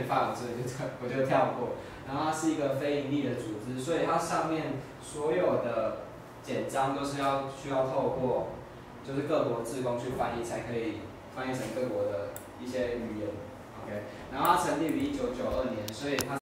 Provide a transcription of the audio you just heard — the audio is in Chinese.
法文，所以我就跳过。然后它是一个非盈利的组织，所以它上面所有的简章都是需要透过就是各国志工去翻译，才可以翻译成各国的一些语言。OK， 然后它成立于1992年，所以它。